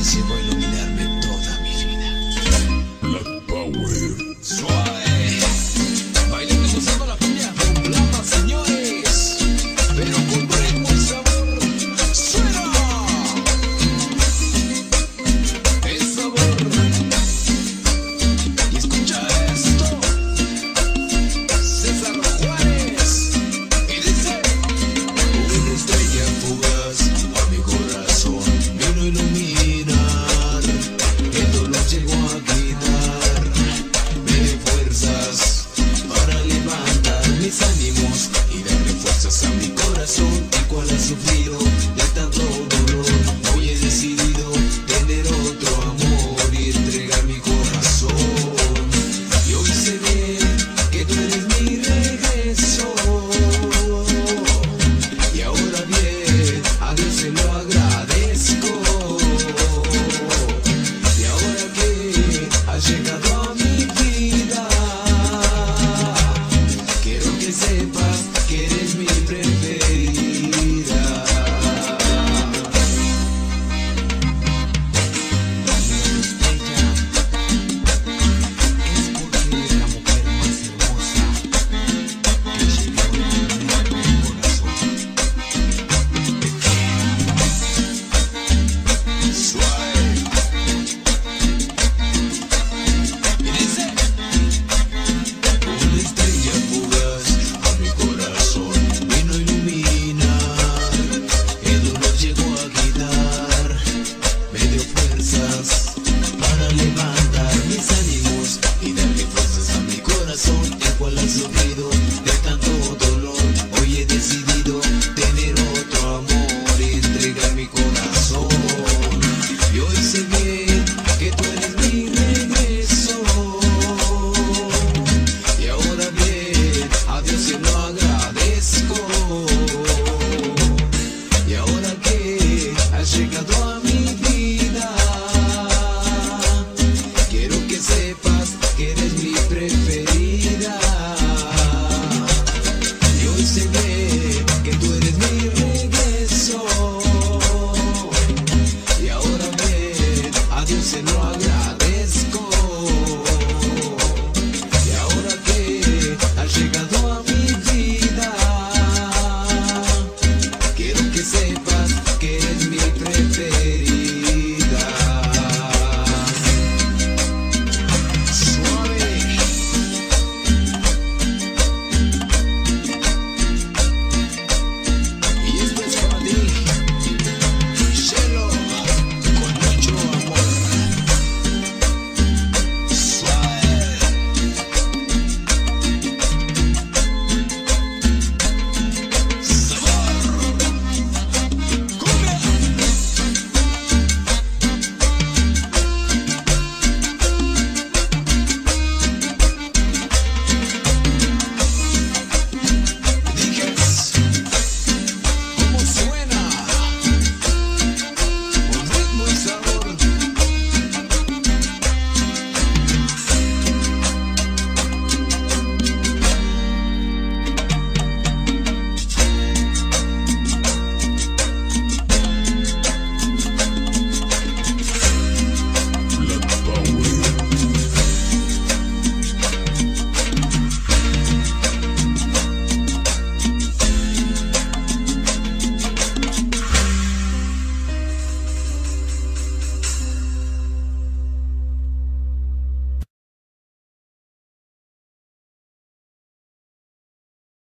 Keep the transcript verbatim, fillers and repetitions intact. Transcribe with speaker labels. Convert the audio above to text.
Speaker 1: llegó a iluminarme toda mi vida.
Speaker 2: Black Power.
Speaker 1: Suave. Bailando y gozando la cumbia con plata, señores. Pero con ritmo y sabor. ¡Suena! El sabor. Y escucha esto. César Juárez. Y dice: una estrella fugaz a mi corazón vino a iluminar. El dolor llegó a quitar. Me dio fuerzas para levantar mis ánimos y darle fuerzas a mi corazón, el cual ha sufrido de tanto dolor. Hoy he decidido tener otro amor y entregar mi corazón. Y hoy sé bien que tú eres mi regreso. Y ahora bien, a Dios se lo agradezco. Y ahora que has llegado a mi vida, quiero que sepas que eres mi preferida. Es porque eres la mujer más hermosa que llegó a iluminarme el corazón. Suave. Y dice: una estrella fugaz a mi corazón vino a iluminar. El dolor llegó a quitar. Me dio fuerzas para levantar mis ánimos y darle fuerzas a mi corazón, el cual ha sufrido